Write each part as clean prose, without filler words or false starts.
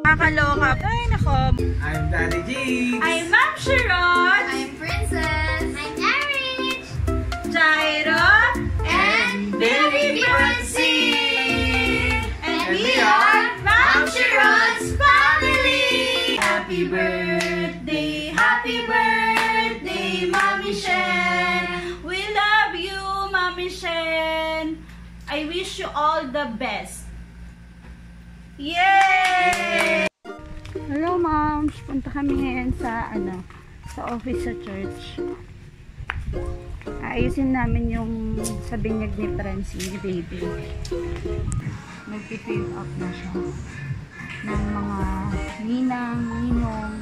Kakaloka. Ay, nako. I'm Daddy G. I'm Ma'am Sharon. I'm Princess. I'm Marriage. Jairo. And Baby Francine. And we are Ma'am Sharon's family. Happy birthday, Mommy Shen. We love you, Mommy Shen. I wish you all the best. Yay! Hello, moms. Punta kami ngayon sa office sa church. Ayusin namin yung sa binyag ni Francine, baby. Nagpifill up na siya ng mga ninang, ninong.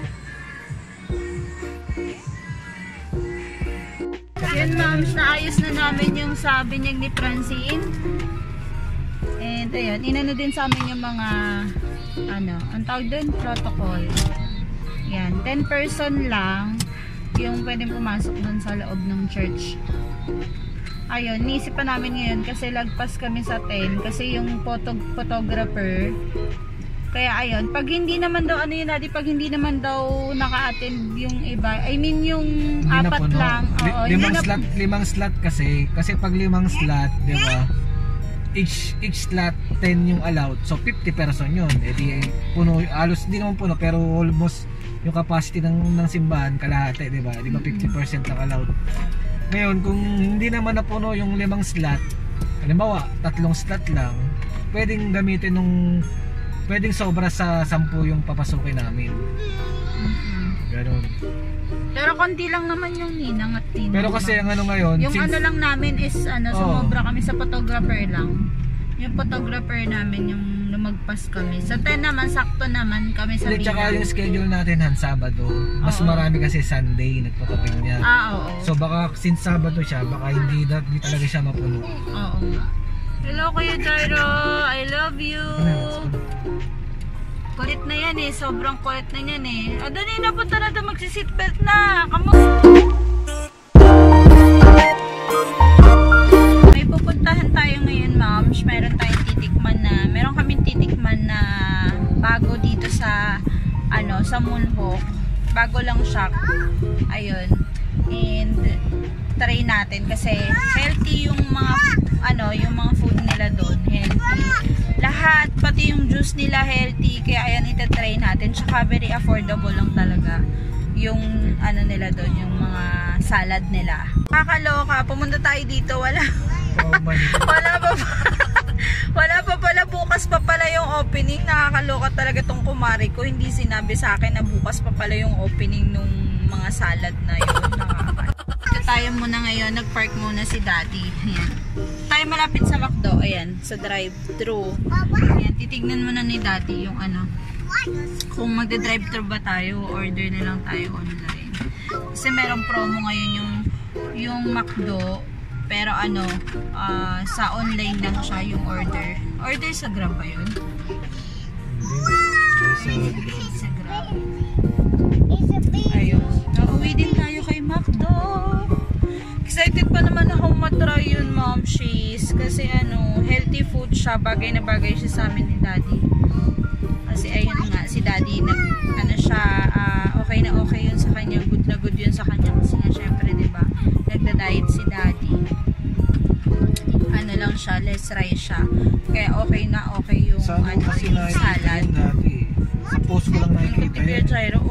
Yun, moms, naayos na namin yung sa binyag ni Francine. And ayun, inano din sa amin yung mga ang tawag doon, protocol. Yan, 10 person lang yung pwedeng pumasok doon sa loob ng church. Ayun, niisip pa namin ngayon kasi lagpas kami sa 10 kasi yung photographer. Kaya ayun, pag hindi naman daw pag hindi naman daw naka-attend yung iba, I mean yung apat lang. Oo, limang slot kasi pag limang slot, di ba? Each slot 10 yung allowed, so 50 person yun. Di puno, halos hindi naman puno pero almost yung capacity ng simbahan kalahati, di ba? 50% lang allowed. Ngayon kung hindi naman napuno yung limang slot, halimbawa 3 slot lang, pwedeng gamitin pwedeng sobra sa 10 yung papasukin namin. Ganun. Pero konti lang naman yung ninang at tinang. Pero kasi ang ngayon, yung lang namin is sumobra kami sa photographer lang. Yung photographer namin yung lumagpas kami. Sa 10 naman, sakto naman kami sa Tsaka yung schedule natin Sabado. Mas marami kasi Sunday nagpapaping niya. Oo. So baka since Sabado siya, baka hindi talaga siya mapuno. Oo. Hello Kuya Jairo, I love you. Kulit na yan eh, sobrang kulit na yan eh. Dali na, punta na ito, magsi-seatbelt na. May pupuntahan tayo ngayon, moms. Meron kaming titikman na bago dito sa Moonhawk. Bago lang siya. Ayun. And try natin kasi healthy yung mga food nila doon. Healthy. Lahat, pati yung juice nila healthy, kaya ayan itatry natin. Tsaka very affordable lang talaga yung nila doon, yung mga salad nila. Kakaloka, pumunta tayo dito, wala pa pala, bukas pa pala yung opening. Nakakaloka talaga tong kumari ko, hindi sinabi sa akin na bukas pa pala yung opening nung mga salad na yun. Ito tayo muna ngayon, nag-park muna si Daddy. Ayan. Tayo malapit sa McDo, ayan, sa drive-thru. Ayan, titignan muna ni Daddy yung kung magde-drive-thru ba tayo, order na lang tayo online. Kasi merong promo ngayon yung McDo, pero sa online lang siya yung order. Order sa Grab ba yun? Sa Grab. Ayun. Nauwi din tayo kay McDo. Excited pa naman akong matry yun, mom, cheese. Kasi healthy food siya. Bagay na bagay siya sa amin ni Daddy. Kasi ayun nga, si Daddy okay na okay yun sa kanya. Good na good yun sa kanya. Kasi nga syempre, diba, nagda-diet si Daddy. Lang siya, less rice siya. Kaya okay na okay yung salad. Sa post ko lang nakikita yun. Jairo,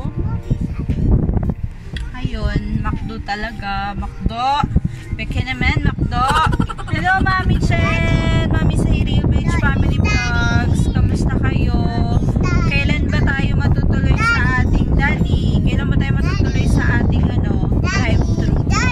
ayun, McDo talaga. McDo. Beke naman, McDo. Hello, Mami Chen. Mami sa Real Beach Family Vlogs. Kamusta kayo? Kailan ba tayo matutuloy sa ating Daddy? Kailan ba tayo matutuloy sa ating drive-thru?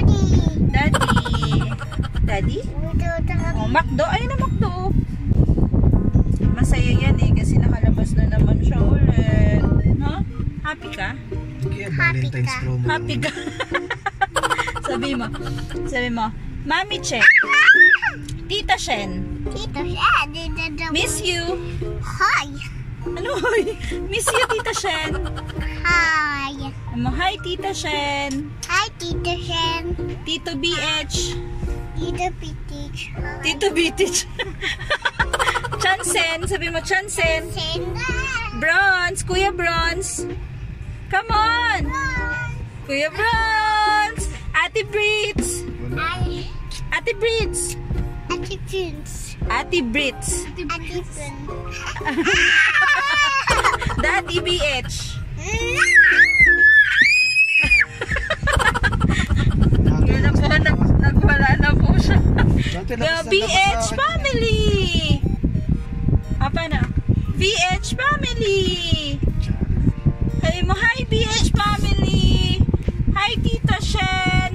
Daddy? McDo? Ayun na, McDo. Masaya yan eh kasi nakalabas na naman siya ulit. No? Happy ka? Valentine's promo. Happy ka? Sabi mo, Mami Chen, Tita Shen, miss you. Hi. Ano hoy? Miss you, Tita Shen. Hi. Hi, Tita Shen. Hi, Tita Shen. Tito BH. Tito Bitich. Tito Bitich. Chansen, sabi mo Chansen. Senda. Bronze, Kuya Bronze. Come on. Kuya Bronze. Ate Brits. Ate Ate Brits. Prince. Ate Brits. Ate Prince. Daddy BH. Yun na po, nagwala na po siya. The BH family. Apa na? BH family. Hey mo, hi BH family. Hi Tita Shen.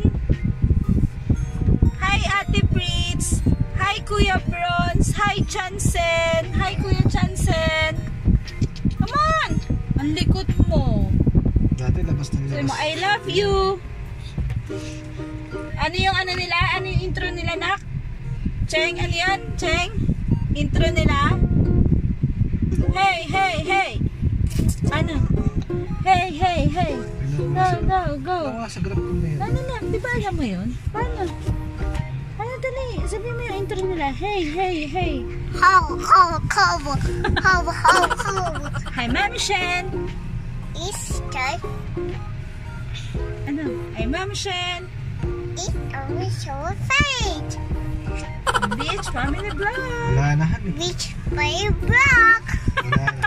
Hi Ate Brits. Hi Kuya Bronze. Hi Chansen. Hi Kuya Chansen. Come on. Ang likot mo. Dati labas ng Sabi mo, I love you. Ano yung ano nila? Ano yung intro nila, nak? Cheng, ano yan? Cheng? Intro nila? Hey, hey, hey. Ano? Hey, hey, hey. Go, go, go. Tawa sa grab ko na yun. Ano na? Di ba alam mo yun? Paano? Ano dali? Sabi mo yung intro nila. Hey, hey, hey. How. Hi, Ma'am Shen. Easter. Ano? Hi, Ma'am Shen. It's always so fate. Beach Family Vlog. Wala na han eh. Which way block? Wala na.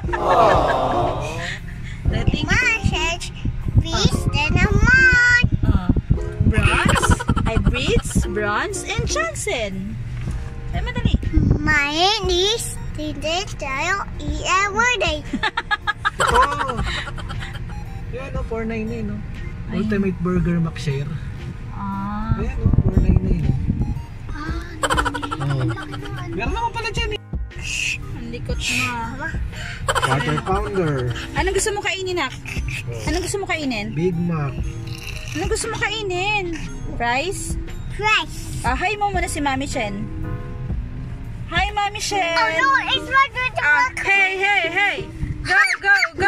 Dating Message. Beast and a mod. Bronze. Hi, Brits, Bronze, and Johnson. Ay, madali. My niece didn't tell every day. Ito! Yan o, 499 no? Ultimate Burger McShare. Ah. Ayan o, 499 no? Meron naman pala dyan eh. Ang likot mo. Quarter pounder. Anong gusto mo kainin, nak? Anong gusto mo kainin? Big Mac. Anong gusto mo kainin? Rice? Rice. Hi mo muna si Mami Chen. Hi, Mami Chen. Oh no, it's not going to work. Hey, hey, hey. Go, go, go.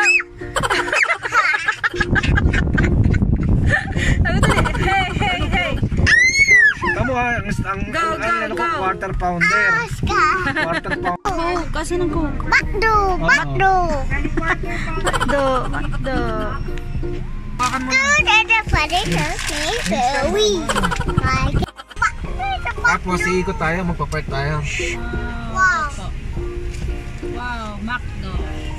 Ano dali? Hey, hey, hey. Tamo ha, ang ano ko, go. quarter pounder. Oscar. Quarter pounder. Coke. Kasi ng Coke. Makdo. Makdo. Bakan mo. That's a funny thing. We like it. Tapos iikot tayo, magpapark tayo. Wow. Wow, Makdo.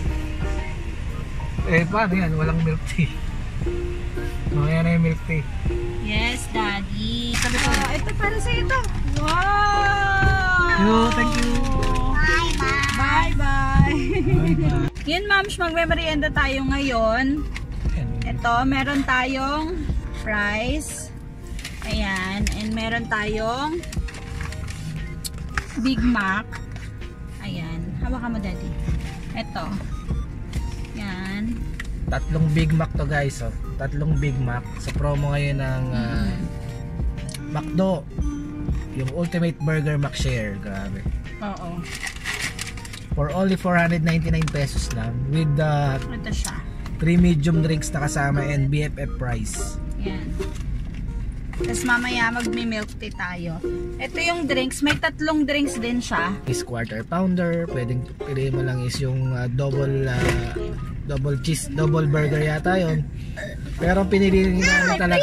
Eh, paano yan? Walang milk tea. Mamaya na yung milk tea. Yes, Daddy. Sabi ko, ito para sa ito. Wow! Thank you. Bye-bye. Bye-bye. Bye-bye. Yun, Mams, magme-merienda tayo ngayon. Ito, meron tayong fries. Ayan. And meron tayong Big Mac. Ayan. Hawakan mo, Daddy. Ito. Yan. Tatlong Big Mac to guys. Oh. Tatlong Big Mac. Sa promo ngayon ng McDo. Yung Ultimate Burger McShare. Grabe. Oo. For only 499 pesos lang. With the Ito siya. 3 medium drinks na kasama and BFF price. Yan. Tapos mamaya magmi-milk tea tayo. Ito yung drinks. May tatlong drinks din siya. Is quarter pounder. Pwedeng piliin mo lang is yung double cheese, double burger yata yon. Pero ang pinili namin talaga,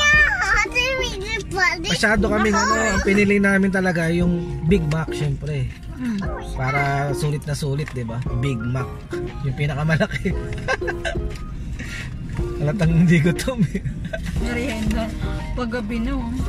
masyado kaming ang pinili namin talaga yung Big Mac syempre. Para sulit na sulit, 'di ba? Big Mac, yung pinakamalaki. Halatang hindi gutom eh. Merienda. Paggabi na oh.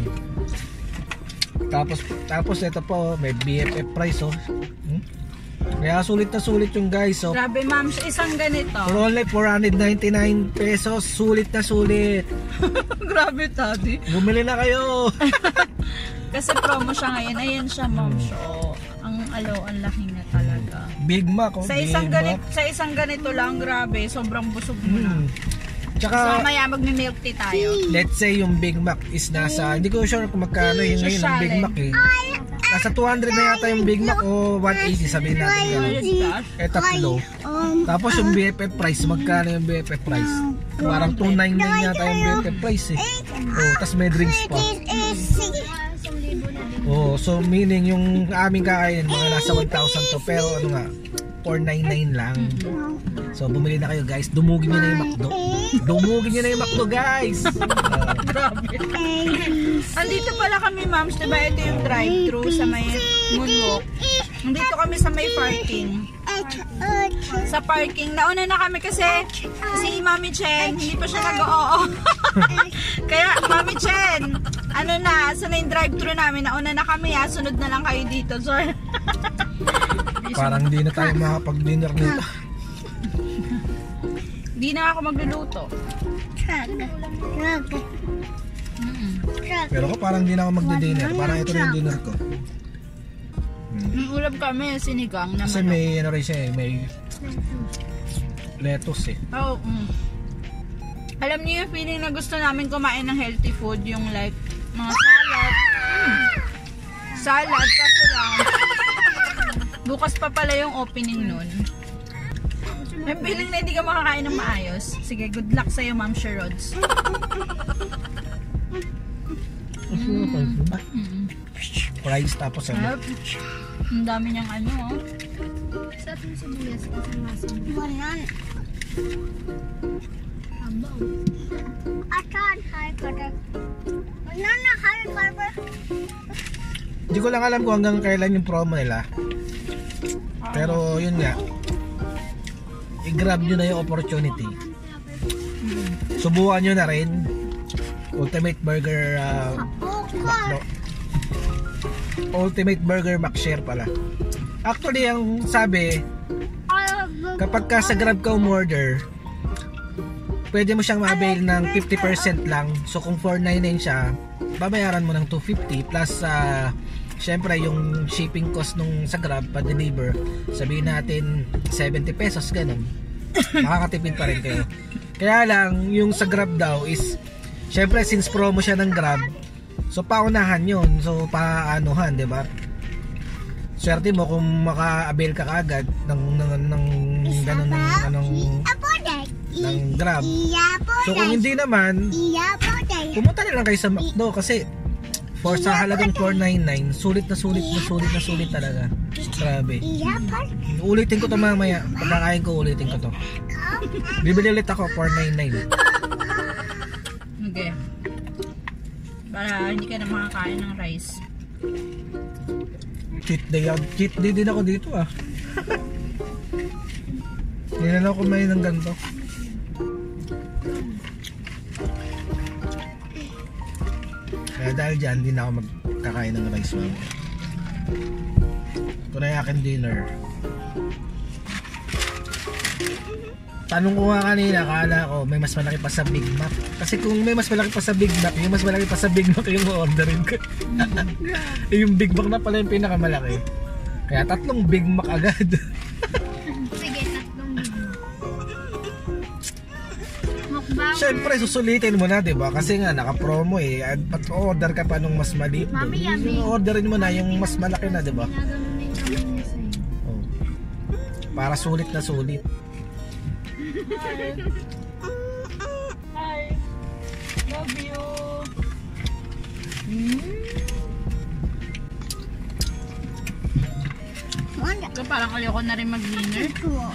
Tapos ito po, may BFF price oh. Kaya sulit na sulit yung guys oh. Grabe, ma'am, isang ganito. For only 499 pesos, sulit na sulit. Grabe, Daddy. Bumili na kayo. Kasi promo siya ngayon. Ayan siya, ma'am. So, ang laki na talaga. Big Mac oh. Sa isang ganito lang, grabe, sobrang busog mo na. Tsaka, So, maya magmi-milk tea tayo. let's say yung Big Mac is nasa, hindi ko sure kung magkano yung ngayon ang Big Mac eh. Nasa 200 na yata yung Big Mac o 180, sabihin natin gano'n. Tatlo. Tapos yung BFF price, magkano yung BFF price? Parang 299 yata yung BFF price eh. Oh, tas may drinks pa. Oh, so meaning yung aming kakainin mga nasa 1,000 to, pero ano nga 499 lang. So bumili na kayo guys, dumugin niyo na yung McDo. Dumugin niyo na yung McDo guys. Grabe. Andito pala kami, Moms, diba? Ito yung drive-thru sa may Moonwalk. Nandito kami sa may parking. Sa parking. Nauna na kami kasi si Mami Chen, hindi pa siya nag-oo. Kaya, Mami Chen, ano na, sa na yung drive-thru namin, nauna na kami ha, sunod na lang kayo dito, sir. Parang hindi na tayo makapag-dinner nito. Hindi na ako magluluto. Pero ko parang hindi na ako magdi-dinner. Parang ito na yung dinner ko. Yung ulam kami, sinigang na Kasi manok. may ano rin siya eh, may lettuce eh. Oh, Alam niyo yung feeling na gusto namin kumain ng healthy food, yung like mga salad. Salad, kaso lang. Bukas pa pala yung opening nun. May feeling na hindi ka makakain ng maayos. Sige, good luck sa'yo, Ma'am Sherods. Rice tapos ano. Ang dami niyang ano, oh. Sa ating sibuyas kasi masang Banana. habaw. Akan high butter. Banana high butter. Hindi ko lang alam kung hanggang kailan yung promo nila. Pero yun nga, i-grab nyo na yung opportunity. Subukan nyo na rin Ultimate Burger McDo. Ultimate Burger McShare pala. Actually, ang sabi, kapag ka sa Grab ka umorder, pwede mo siyang ma-avail ng 50% lang. So kung 499 siya, babayaran mo ng 250 plus syempre yung shipping cost nung sa Grab pa-deliver, sabihin natin 70 pesos ganun. Makakatipid pa rin kayo. Kaya lang yung sa Grab daw is syempre since promo siya ng Grab, so paunahan yun. So paanuhan, 'di ba? Swerte mo kung maka-avail ka kaagad ng ganun ng Grab. So kung hindi naman, pumunta na lang kayo sa McDo kasi for sa halagang 499, sulit talaga. Grabe. Ulitin ko to mamaya. Pagkakain ko, ulitin ko to. Bibili ulit ako, 499. Okay. Para hindi ka na makakain ng rice. Cheat day din ako dito ah. Hindi na lang kumain ng ganito. Kaya dahil dyan, hindi na ako magkakain ng rice mamaya. Ito na yung aking dinner. Tanong ko nga kanina, akala ko may mas malaki pa sa Big Mac. Kasi kung may mas malaki pa sa Big Mac, yung mas malaki pa sa Big Mac yung orderin ko. Yung Big Mac na pala yung pinakamalaki. Kaya 3 Big Mac agad. Sige, 3 mukbang. Siyempre susulitin mo na, 'di ba? Kasi nga naka-promo eh. At order ka pa nung mas maliit. Mami, yummy. Orderin mo na yung mas malaki na, 'di ba? Ginaganon na yung kamay niya sa'yo. Oh. Para sulit na sulit. Hi. Love you. So, parang ayoko na rin mag-dinner.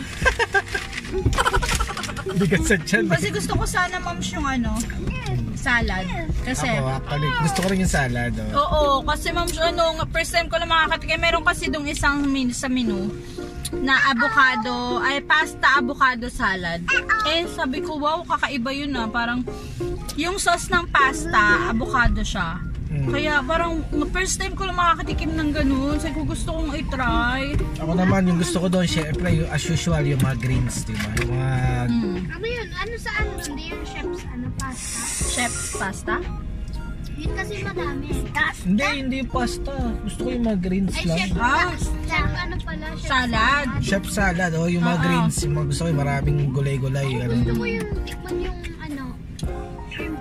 Hindi ka sa tiyan. Kasi gusto ko sana, Moms, yung ano, salad. Kasi, Ako actually, gusto ko rin yung salad. Oh. oo, kasi Moms, ano, first time ko lang makakatikim. Meron kasi dong isang sa menu na avocado, ay pasta avocado salad. Eh, sabi ko, wow, kakaiba yun ah. Parang, yung sauce ng pasta, avocado siya. Kaya parang first time ko lang makakatikim ng ganun. Sabi ko, gusto kong i-try. Ako naman, yung gusto ko doon, syempre, yung, as usual, yung mga greens, diba? Yung mga... Ano yun? Ano sa ano? Hindi yung chef's ano, pasta? Chef's pasta? Yun kasi madami. Hindi yung pasta. Gusto ko yung mga greens Ay, lang. chef, chef ano pala? Chef Salad. Chef salad, oh, yung mga greens. Yung mga gusto ko yung maraming gulay-gulay. Ano. Gusto ko yung tikman yung ano, shrimp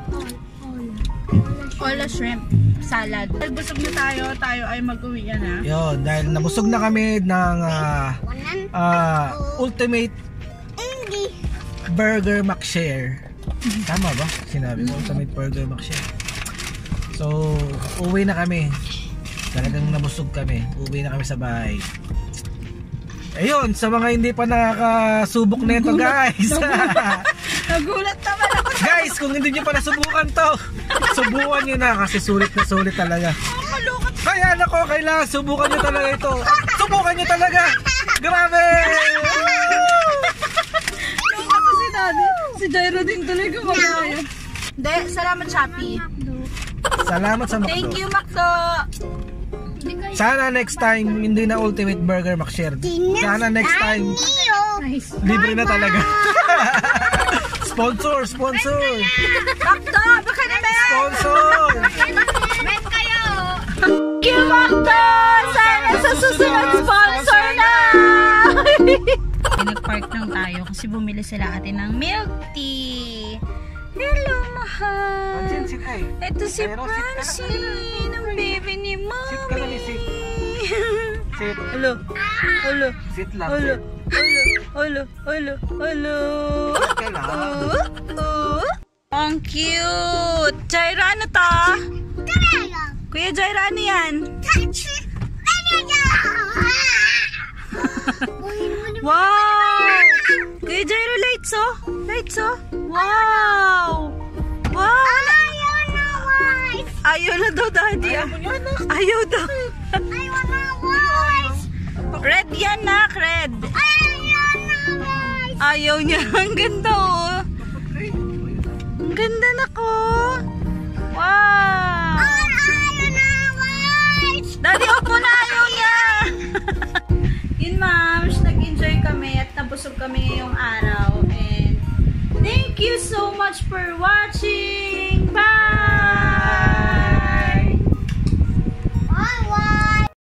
Ola shrimp salad. Busog na tayo ay mag-uwi na. Yun, dahil nabusog na kami ng Ultimate Burger McShare. Tama ba? Sinabi ko, Ultimate Burger McShare. So, uwi na kami. Talagang nabusog kami. Uwi na kami sa bahay. Ayun, sa mga hindi pa nakakasubok nito guys. Nagulat naman ako. Guys, kung hindi nyo pa nasubukan to, subukan nyo na kasi sulit na sulit talaga. Malukot. Kaya anak ko, kailangan subukan nyo talaga ito. Subukan nyo talaga. Grabe! Lukot to si Daddy. Si Jairo din talaga magaya. Hindi, salamat Shopee. Salamat sa Thank McDo. you, Macdo. Sana next time, hindi na Ultimate Burger McShare. Sana next time, Nice. libre na talaga. Sponsor! Macdo, baka naman. Sponsor! Bet kayo! Thank you, Macdo. Sana sa susunod sponsor na. Nag-park lang tayo kasi bumili sila atin ng milk tea. Hello, mahal. Ito si Francine, ang baby ni Mommy. Sit ka na, sit. Sit. Hello. Hello. Sit lang. Hello. Sit. Hello. Hello. Hello. Okay lang. Ang cute. Jaira, ano to? Kuya Jaira, ano yan? Wow! Kuya Jairo, lights oh! Lights oh! Wow! Wow! Ayaw na daw, Daddy. Ayaw daw. Red yan, nak. Red. Ayaw niya. Ang ganda oh. Ang ganda na ko. Wow! Daddy, opo na. Ayaw niya. Yun, ma'am. Nag-enjoy kami at nabusog kami ngayong araw. And thank you so much for watching.